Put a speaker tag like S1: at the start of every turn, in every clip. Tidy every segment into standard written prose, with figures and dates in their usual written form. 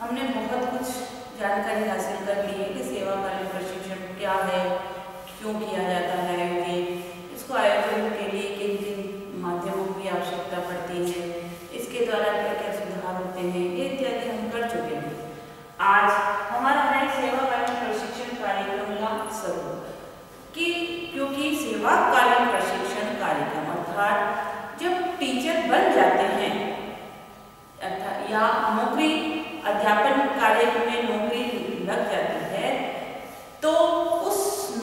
S1: हमने बहुत कुछ जानकारी हासिल कर ली है कि सेवाकालीन प्रशिक्षण क्या है, क्यों किया जाता है, ये इसको आयोजन के लिए किन किन माध्यमों की आवश्यकता पड़ती है, इसके द्वारा क्या क्या सुधार होते हैं, ये इत्यादि हम कर चुके हैं। आज हमारा है सेवाकालीन प्रशिक्षण कार्यक्रम का स्वरूप कि क्योंकि सेवाकालीन प्रशिक्षण कार्यक्रम अर्थात जब टीचर बन जाते हैं अर्थात या नौकरी अध्यापन कार्य में नौकरी लग जाती है, तो उस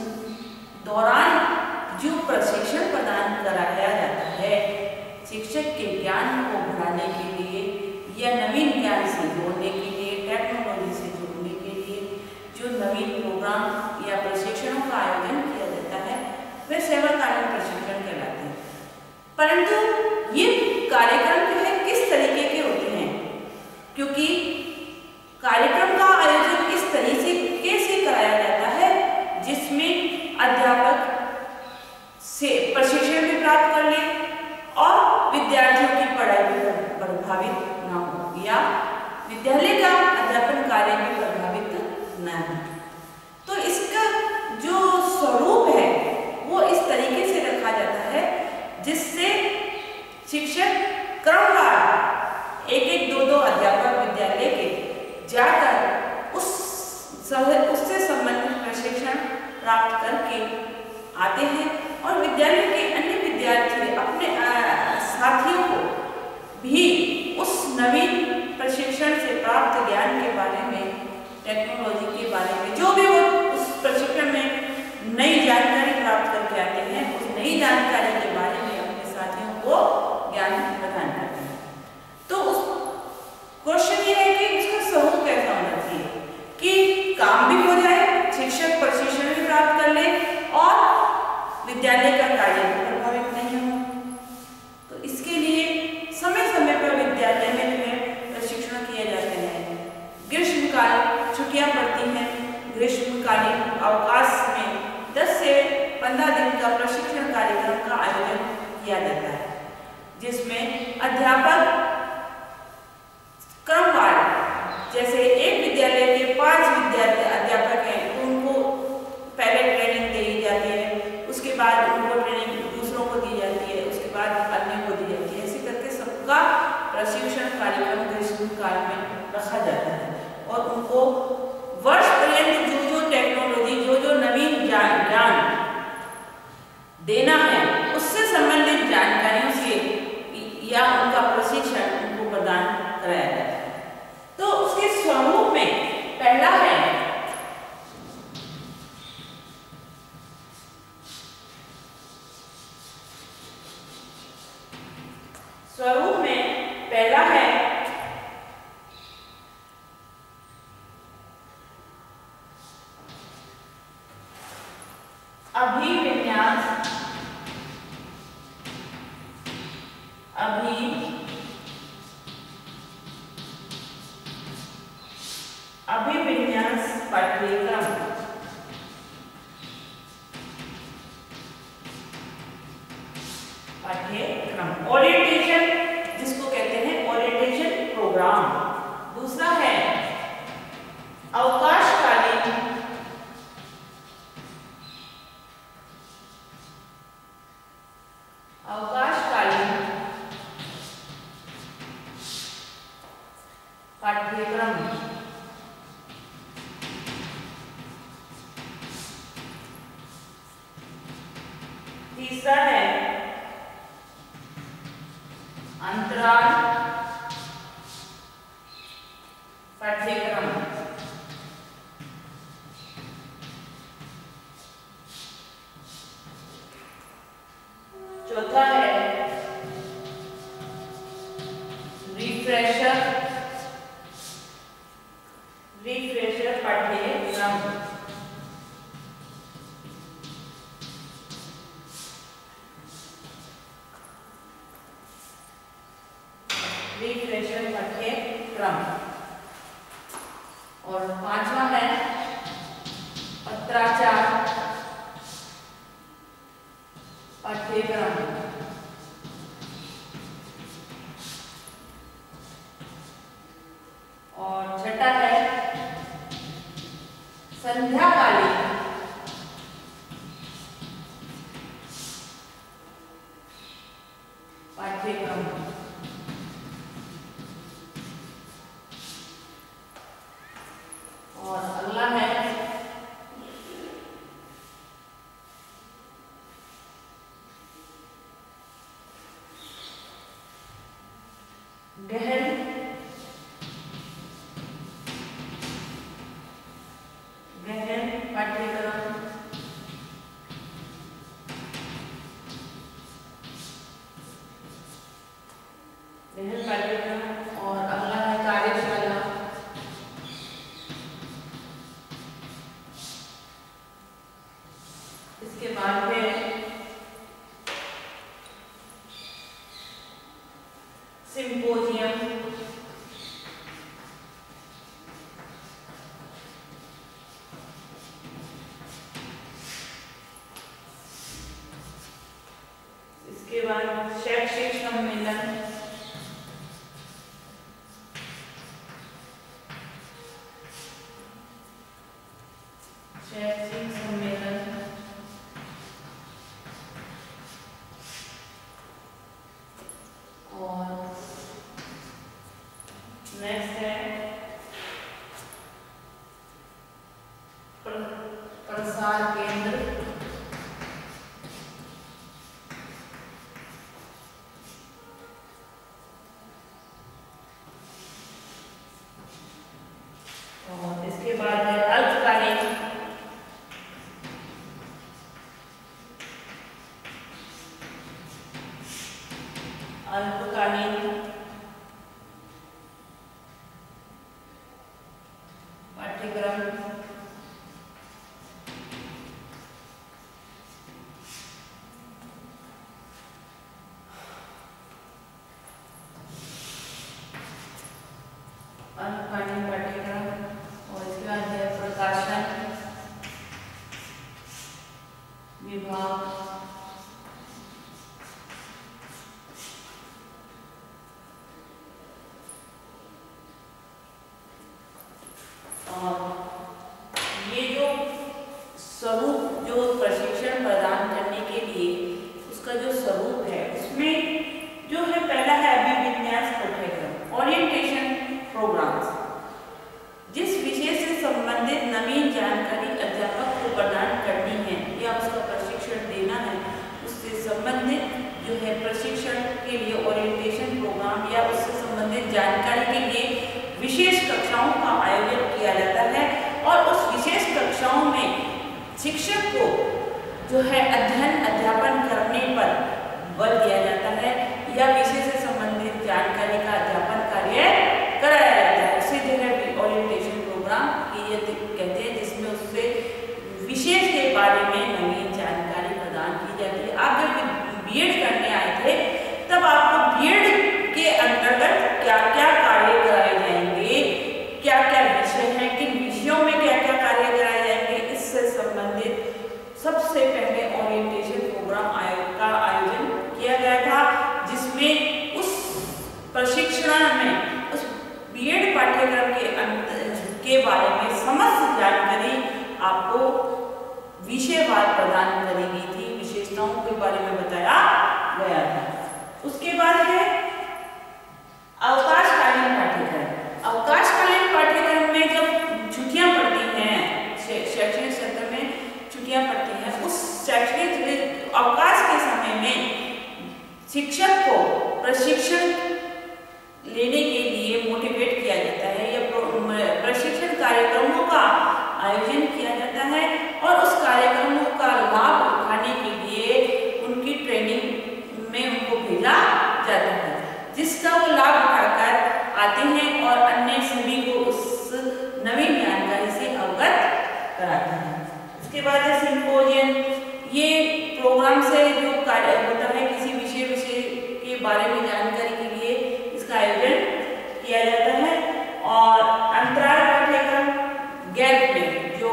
S1: दौरान जो प्रशिक्षण प्रदान कराया जाता है शिक्षक के ज्ञान को बढ़ाने के लिए या नवीन ज्ञान से जोड़ने के लिए, टेक्नोलॉजी से जोड़ने के लिए जो नवीन प्रोग्राम या प्रशिक्षणों का आयोजन किया जाता है वे सेवाकालीन प्रशिक्षण कहलाते हैं। परंतु ये कार्यक्रम जो है किस तरीके के होते हैं, क्योंकि कार्यक्रम का आयोजन इस तरीके से कराया जाता है जिसमें अध्यापक से प्रशिक्षण भी प्राप्त कर ले और विद्यार्थियों की पढ़ाई भी प्रभावित न हो या विद्यालय का अध्यापन कार्य भी प्रभावित न हो। तो इसका जो स्वरूप है वो इस तरीके से रखा जाता है जिससे शिक्षक क्रमवार एक एक दो अध्यापक विद्यालय के जाकर उससे संबंधित प्रशिक्षण प्राप्त करके आते हैं और विद्यालय के अन्य विद्यार्थी अपने साथियों को भी उस नवीन प्रशिक्षण से प्राप्त ज्ञान के बारे में, टेक्नोलॉजी के बारे में, जो भी वो उस प्रशिक्षण में नई जानकारी प्राप्त करके आते हैं, उस नई जानकारी के बारे में अपने साथियों को ज्ञान प्रदान करते हैं। तो उस क्वेश्चन ये है कि उसका स्वरूप कैसा होना चाहिए कि काम भी हो जाए, शिक्षक प्रशिक्षण भी प्राप्त कर ले और विद्यालय का कार्य भी प्रभावित नहीं हो। तो इसके लिए समय समय पर विद्यालय में जो है प्रशिक्षण किए जाते हैं। ग्रीष्मकाल छुट्टियां पड़ती हैं, ग्रीष्मकालीन अवकाश में 10 से 15 दिन का प्रशिक्षण कार्यक्रम का आयोजन किया जाता है जिसमें अध्यापक क्रमवार, जैसे एक विद्यालय के 5 अध्यापक हैं तो उनको पहले ट्रेनिंग दी जाती है, उसके बाद उनको ट्रेनिंग दूसरों को दी जाती है, उसके बाद अन्य को दी जाती है। ऐसे करके सबका प्रशिक्षण कार्यक्रम ग्रीष्मकाल में रखा जाता है और उनको वर्ष पर्यंत जो टेक्नोलॉजी, जो नवीन ज्ञान देना है उससे संबंधित जानकारियों से या उनका प्रशिक्षण उनको प्रदान कराया जाता है। तो उसके स्वरूप में पहला है अभिविन्यास पाठ्यक्रम। ओरिएंटेशन जिसको कहते हैं ओरिएंटेशन प्रोग्राम। दूसरा है अवकाशकालीन पाठ्यक्रम। तीसरा है अंतराल पाठ्यक्रम। चौथा है रिफ्रेशर पाठ्यक्रम। रिफ्रेशर पाठ्यक्रम। और पांचवा है पत्राचार पाठ्यक्रम। और छठा गहन पाठ्यक्रम और अगला है कार्यशाला। इसके बाद है सिंपोजियम। इसके बाद शैक्षिक सम्मेलन। और नेक्स्ट है प्रसार केंद्र। और इसके बाद है अल्पकालीन। पाठ्यक्रम। अल्पकालीन पाठ्यक्रम। और इसके बाद है प्रकाशन विभाग। ये जो स्वरूप जो प्रशिक्षण प्रदान करने के लिए उसका जो स्वरूप है उसमें जो है पहला है अभिविन्यास पाठ्यक्रम ओरिएंटेशन प्रोग्राम्स। जिस विषय से संबंधित नवीन जानकारी अध्यापक को प्रदान करनी है या उसका प्रशिक्षण देना है उससे संबंधित जो है प्रशिक्षण के लिए ओरिएंटेशन प्रोग्राम या उससे संबंधित जानकारी के लिए विशेष कक्षाओं का आयोजन किया जाता है। और उस विशेष कक्षाओं में शिक्षक को जो है अध्ययन अध्यापन करने पर बल दिया जाता है या विषय से संबंधित जानकारी का अध्यापन कार्य कराया जाता है। उसे जो है ओरिएंटेशन प्रोग्राम कहते हैं, जिसमें उससे विषय के बारे में नवीन जानकारी प्रदान की जाती है। आप जब बीएड करने आए थे तब आपको बीएड के अंतर्गत क्या क्या कार्य कराए जाएंगे, क्या क्या विषय हैं, किन विषयों में क्या क्या कार्य कराए जाएंगे, इससे संबंधित सबसे पहले ओरिएंटेशन प्रोग्राम का आयोजन किया गया था, जिसमें उस प्रशिक्षण में उस बीएड पाठ्यक्रम के बारे में समस्त जानकारी आपको विषयवार प्रदान करी गई थी, विशेषताओं के बारे में बताया गया था। उसके बाद है अवकाशकालीन पाठ्यक्रम। अवकाशकालीन पाठ्यक्रम में जब छुट्टियां पड़ती हैं, शैक्षणिक क्षेत्र में छुट्टियां पड़ती हैं, उस शैक्षणिक अवकाश के समय में शिक्षक को प्रशिक्षण लेने के लिए मोटिवेट किया जाता है या प्रशिक्षण कार्यक्रमों का आयोजन किया जाता है और उस कार्यक्रमों का लाभ उठाने के लिए उनकी ट्रेनिंग में उनको भेजा जाता है, जिसका वो लाभ उठाकर आते हैं और अन्य सभी को उस नवीन जानकारी से अवगत कराते हैं। इसके बाद है सिंपोजियम। ये प्रोग्राम से जो कार्य होता है किसी विषय के बारे में जानकारी के लिए इसका आयोजन किया जाता है। और अंतराल पाठ्यक्रम गैप में जो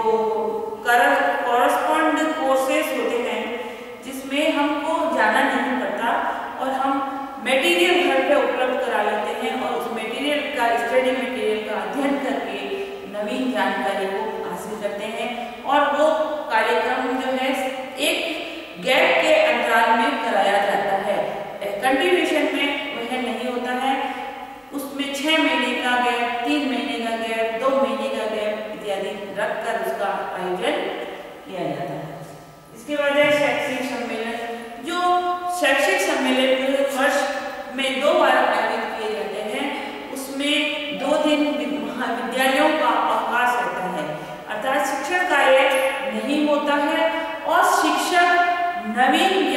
S1: कॉरस्पॉन्ड कोर्सेस होते हैं, जिसमें हमको जाना नहीं पड़ता और हम मटेरियल घर पे उपलब्ध करा लेते हैं और उस मटेरियल का स्टडी मटेरियल का अध्ययन करके नवीन जानकारी को हासिल करते हैं। और वो कार्यक्रम जो है एक गैप के अंतराल में कराया जाता है, कंटिन्यूएशन में वह नहीं होता है। उसमें 6 महीने का गैप, 3 महीने का गैप, 2 महीने का गैप इत्यादि रखकर उसका आयोजन किया जाता है। इसके बाद है शैक्षिक सम्मेलन। जो शैक्षिक सम्मेलन वर्ष में 2 बार आयोजित किए जाते हैं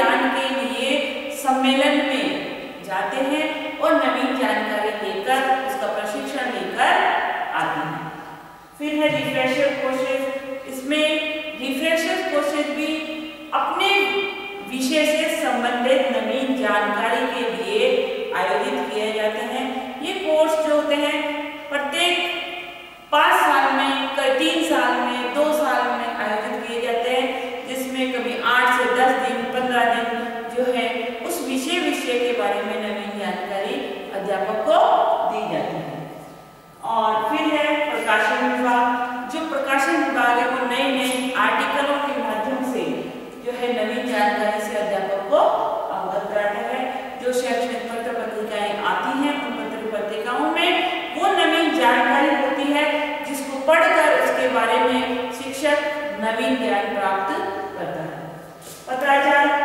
S1: ज्ञान के लिए सम्मेलन में जाते हैं और नवीन जानकारी लेकर उसका प्रशिक्षण लेकर आते हैं। फिर है रिफ्रेशर कोर्सेज। इसमें रिफ्रेशर कोर्सेज भी अपने विषय से संबंधित नवीन जानकारी के लिए आयोजित किए जाते हैं। ये कोर्स जो होते हैं प्रत्येक 5 साल में, 3 साल में, 2 साल में आयोजित किए जाते हैं, जिसमें कभी 8 से 10 दिन, 15 दिन जो है उस विषय के बारे में नवीन जानकारी अध्यापक को दी जाती है। और फिर है प्रकाशन विभाग। जो प्रकाशन विभाग है वो नए नए आर्टिकलों के माध्यम से जो है नवीन जानकारी से अध्यापक को अवगत कराता है। जो शैक्षणिक पत्र पत्रिकाएं आती हैं उन पत्र पत्रिकाओं में वो नवीन जानकारी होती है जिसको पढ़कर उसके बारे में शिक्षक नवीन ज्ञान प्राप्त करता है। पत्राचार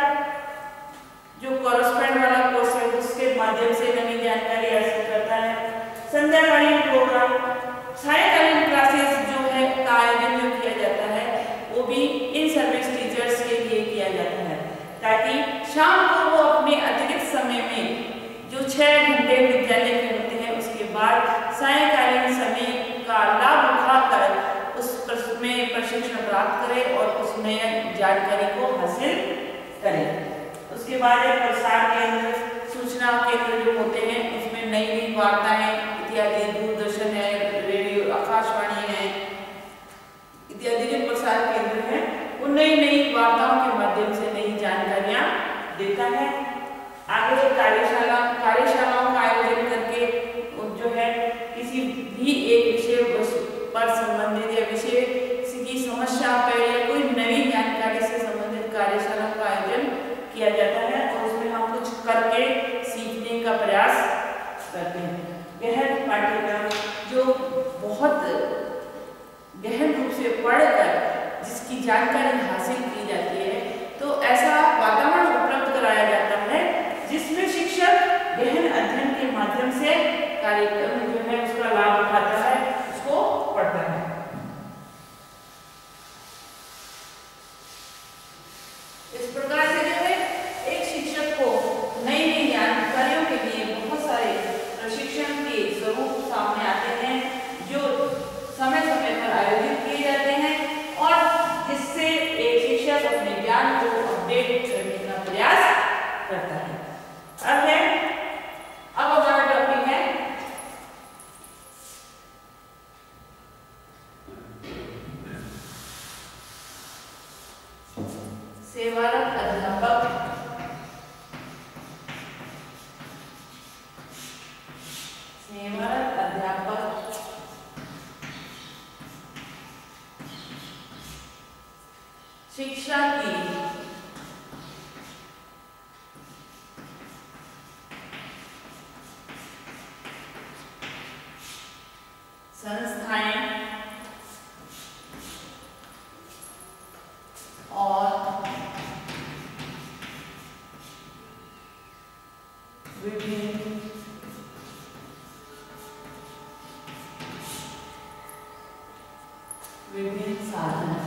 S1: जो कॉरेस्पॉन्डेंट वाला कोर्स है उसके माध्यम से नवीन जानकारी हासिल करता है। संध्याकालीन प्रोग्राम, सायकालीन क्लासेस जो है का आयोजन जो किया जाता है वो भी इन सर्विस टीचर्स के लिए किया जाता है, ताकि शाम को वो अपने अतिरिक्त समय में जो 6 घंटे विद्यालय के होते हैं उसके बाद सायकालीन समय का लाभ उठाकर उसमें प्रशिक्षण प्राप्त करें और उस नई जानकारी को हासिल करें। उसके बाद प्रसार केंद्र, सूचना केंद्र जो होते हैं उसमें नई नई वार्ताएं इत्यादि, दूरदर्शन है, रेडियो, आकाशवाणी है इत्यादि जो प्रसार केंद्र है वो नई नई वार्ताओं के माध्यम से नई जानकारियां देता है। आगे कार्यशालाओं का आयोजन करके जो है किसी भी एक विषय पर संबंधित या विषय की समस्या पर या कोई नई जानकारी से संबंधित कार्यशाला का आयोजन किया जाता है और उसमें हम कुछ करके सीखने का प्रयास करते हैं। गहन पाठ्यक्रम जो बहुत गहन रूप से पढ़कर जिसकी जानकारी हासिल की जाती है, तो ऐसा वातावरण उपलब्ध कराया जाता है जिसमें शिक्षक गहन अध्ययन के माध्यम से कार्यक्रम जो है उसका लाभ उठाता है, उसको पढ़ता है। इस प्रकार से जो है एक शिक्षक को नई नई जानकारियों के लिए बहुत सारे प्रशिक्षण के स्वरूप सामने आते हैं जो समय समय पर आयोजित किए जाते हैं और जिससे एक शिक्षक अपने ज्ञान को अपडेट करने का प्रयास करता है। अब हमारा टॉपिक है सेवारत अध्यापक शिक्षा की संस्थाएं और विभिन्न साधन।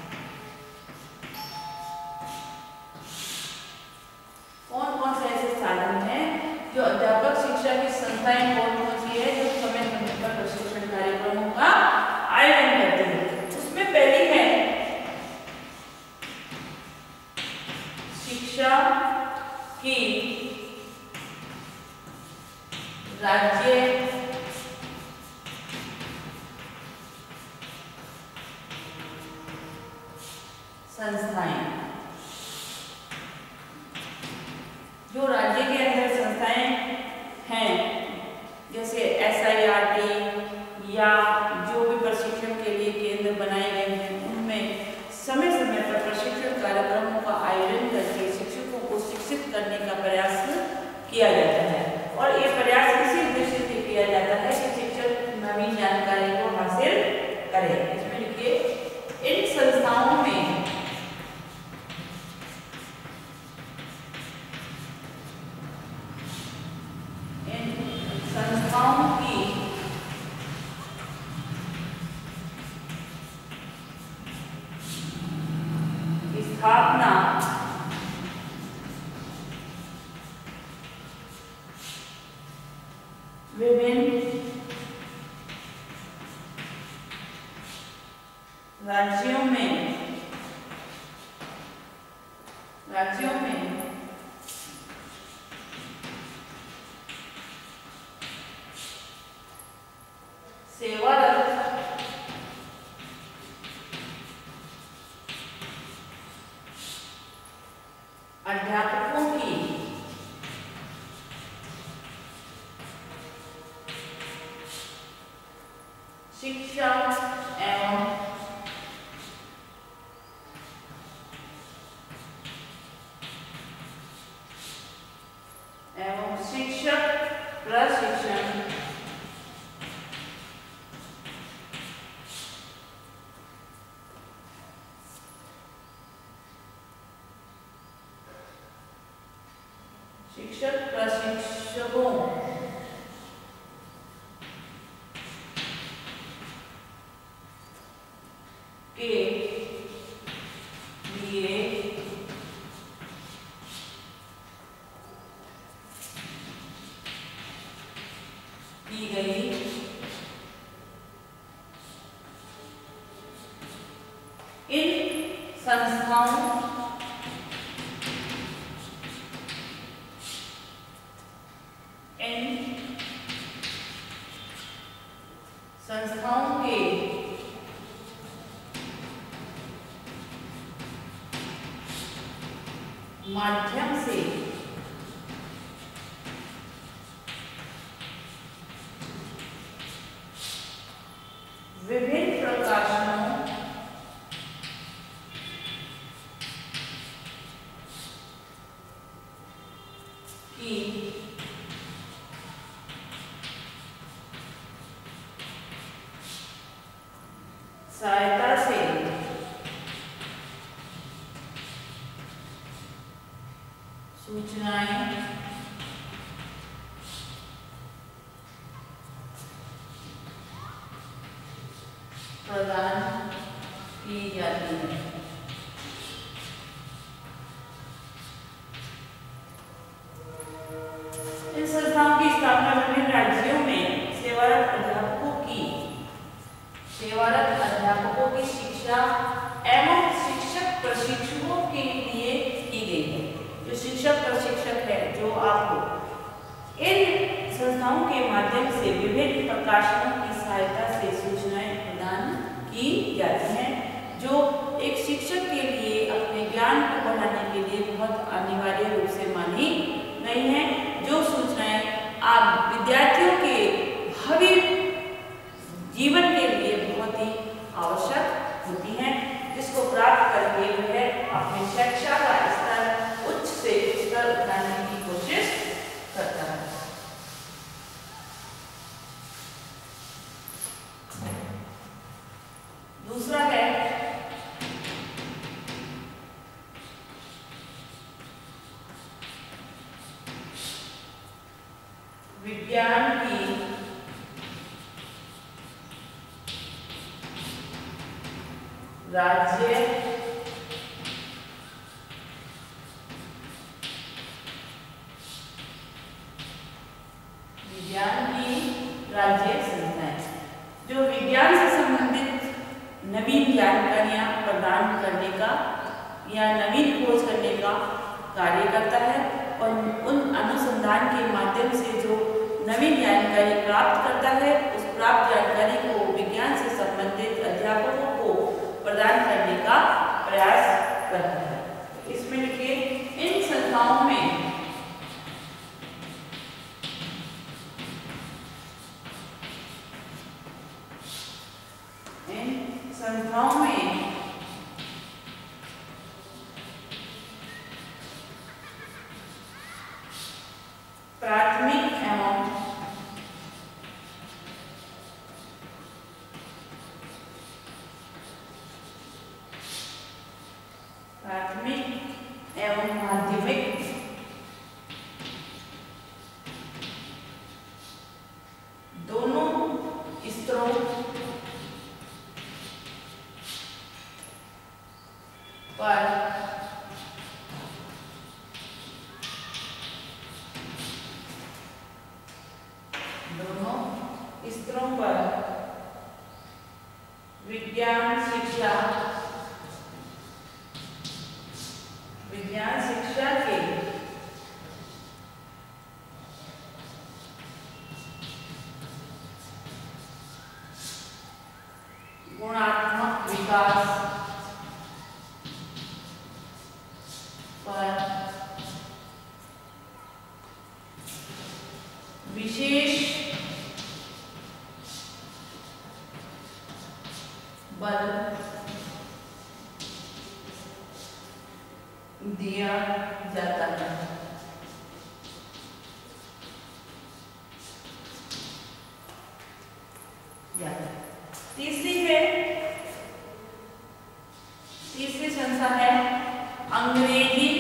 S1: कौन कौन से ऐसे साधन हैं जो अध्यापक शिक्षा की संस्थाएं कौन सी है जो समय समय पर प्रशिक्षण कार्यक्रमों का आयोजन करती है। उसमें पहली है शिक्षा की राज्य संस्थाएं। जो राज्य के अंदर संस्थाएं हैं जैसे SIRT या जो भी प्रशिक्षण के लिए केंद्र बनाए गए हैं उनमें समय समय पर प्रशिक्षण कार्यक्रमों का आयोजन करके शिक्षकों को शिक्षित करने का प्रयास किया जाता है और ये प्रयास इसी उद्देश्य से किया जाता है कि शिक्षक नवीन जानकारी को हासिल करे। इसमें लिखिए इन संस्थाओं में की स्थापना राज्यों में सेवारत अध्यापकों की शिक्षा एवं शिक्षक प्रशिक्षण शिक्षक प्रशिक्षकों के लिए की गई इन संस्थाओं के माध्यम से विभिन्न प्रकाशनों की सहायता से सूचनाएं प्रदान की जाती है। इन संस्थाओं की स्थापना विभिन्न राज्यों में सेवारत अध्यापकों की शिक्षा एवं शिक्षक प्रशिक्षुओं के लिए की गई है। जो शिक्षक प्रशिक्षक है, जो आपको इन संस्थाओं के माध्यम से विभिन्न प्रकाशनों की सहायता से सूचनाएं प्रदान की जाती हैं, जो एक शिक्षक के लिए अपने ज्ञान को बढ़ाने के लिए बहुत अनिवार्य रूप से मानी गई हैं। जो सूचनाएं आप विद्यार्थियों के भावी जीवन के लिए बहुत ही आवश्यक होती हैं, जिसको प्राप्त करके वह अपने शिक्षा का स्तर उच्च से उच्च स्तर उठाने की कोशिश करता है। दूसरा है विज्ञान की राज्य संस्थाएं, जो विज्ञान से संबंधित नवीन जानकारियां प्रदान करने का या नवीन खोज करने का कार्य करता है, और उन अनुसंधान के माध्यम से जो नवीन जानकारी प्राप्त करता है, उस प्राप्त जानकारी को विज्ञान से संबंधित अध्यापकों को प्रदान करने का प्रयास करता है। इसमें लिखिए, इन संस्थाओं में प्राथमिक एवं माध्यमिक दोनों स्तरों पर विज्ञान शिक्षा के गुणात्मक विकास पर विशेष बल दिया जाता है। तीसरी संस्था है अंग्रेजी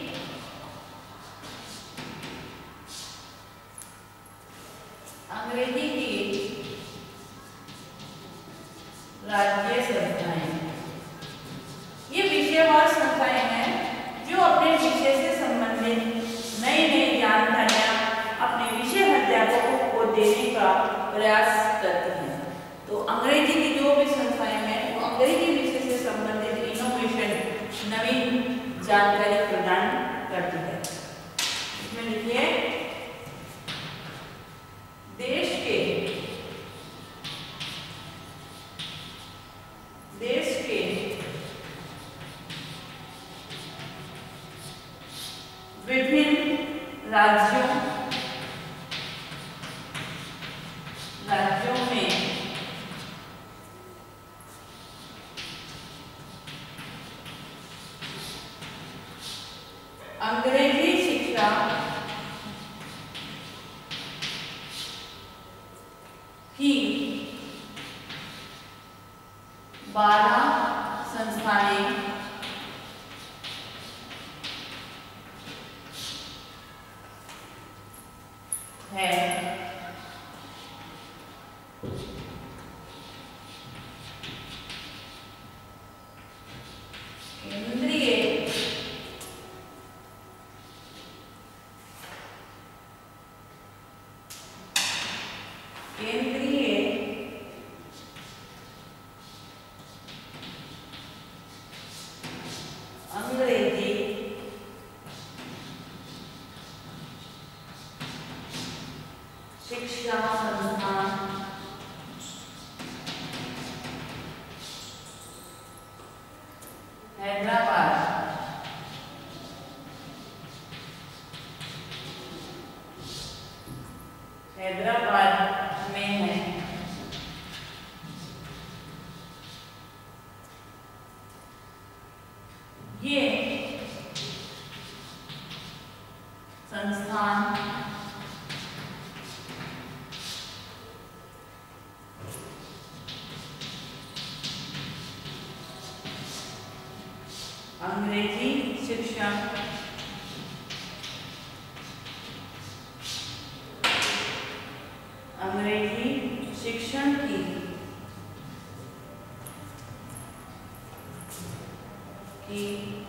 S1: की राज्य संस्थाएं। ये विषयवार संस्थाएं हैं जो अपने विषय से संबंधित नई जानकारियां अपने विषय अध्यापकों को देने का प्रयास करती हैं। तो अंग्रेजी की जो भी संस्थाएं हैं वो अंग्रेजी विषय से संबंधित इनोवेशन नवीन जानकारी प्रदान करती है। इसमें लिखिए देश के विभिन्न राज्यों में अंग्रेजी शिक्षा की 12 संस्थाएं है। केंद्रीय अंग्रेजी शिक्षा संस्थान हैदराबाद में है। ये संस्थान अंग्रेजी शिक्षण की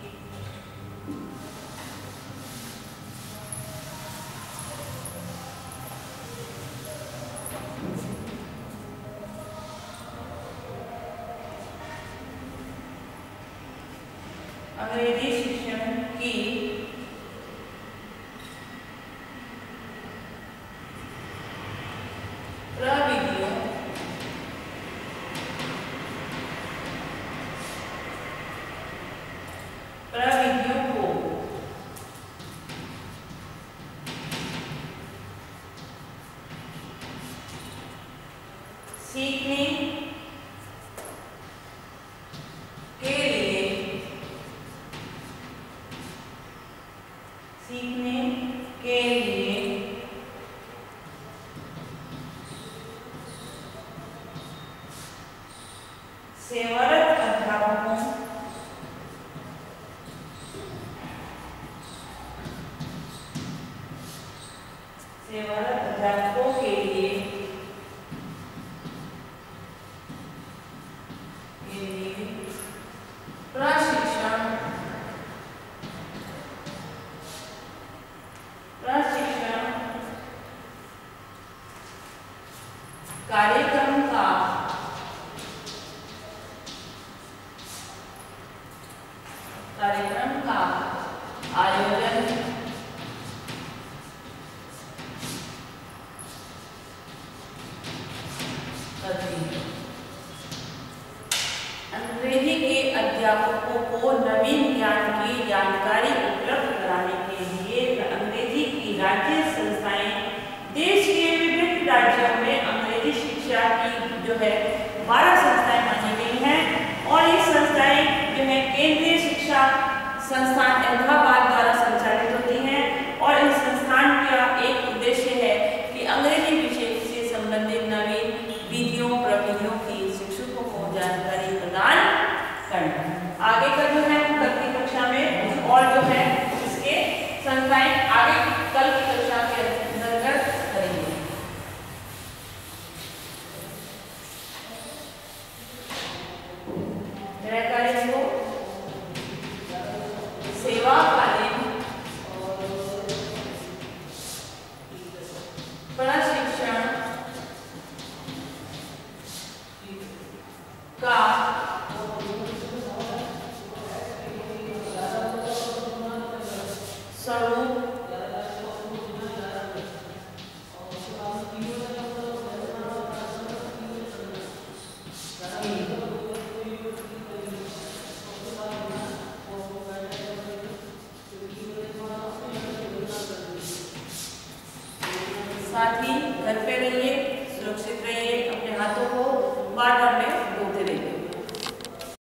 S1: अंग्रेजी शिक्षण की प्रविधियों को सीखने के लिए सेवारत अध्यापकों के लिए प्रशिक्षण कार्यक्रम का कार्यक्रम का आयोजन करती है। अंग्रेजी के अध्यापकों को नवीन ज्ञान की जानकारी उपलब्ध कराने के लिए अंग्रेजी की राज्य संस्थाएं देश के विभिन्न राज्यों में अंग्रेजी शिक्षा की जो है 12 संस्थाएं मानी गई हैं और ये संस्थाएं जो है केंद्रीय शिक्षा संस्थान अहमदाबाद द्वारा संचालित होती हैं और इस संस्थान का एक उद्देश्य है कि अंग्रेजी विषय से संबंधित नवीन विधियों प्रविधियों की शिक्षकों को जानकारी प्रदान करना। आगे का जो है कल की कक्षा में और जो है इसके संस्थाएं आगे कल की कक्षा के अंतर्गत करेंगे। मेरा कार्य